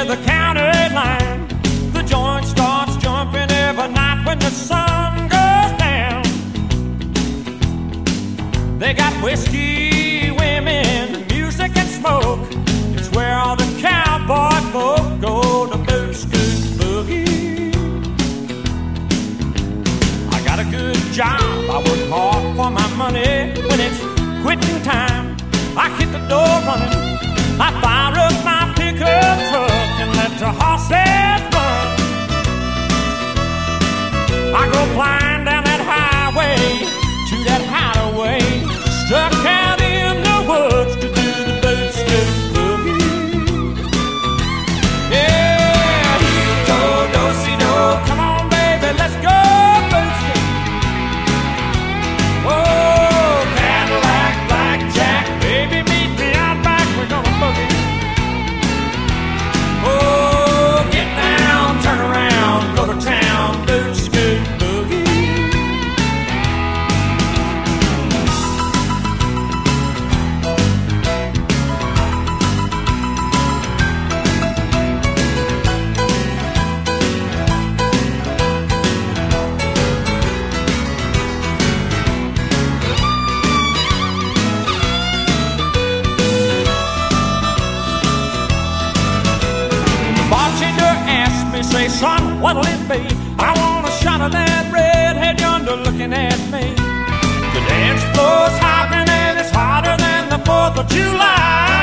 near the county line. The joint starts jumping every night when the sun goes down. They got whiskey, women, music and smoke. It's where all the cowboy folk go to boot scoot boogie. I got a good job, I work hard for my money. When it's quitting time, I hit the door running. I fire up my pickup truck and let the horses run. I go flying down that highway to that hideaway, stuck out in the woods to do the boot scoot boogie. Yeah, do-si-do, come on baby, let's go boot scoot. Oh, Cadillac, blackjack, baby, meet me out back, we're gonna boogie. Oh, get down, turn around, go to town, boot scoot boogie. Say, son, what'll it be? I want a shot of that redhead yonder looking at me. The dance floor's hopping and it's hotter than the 4th of July.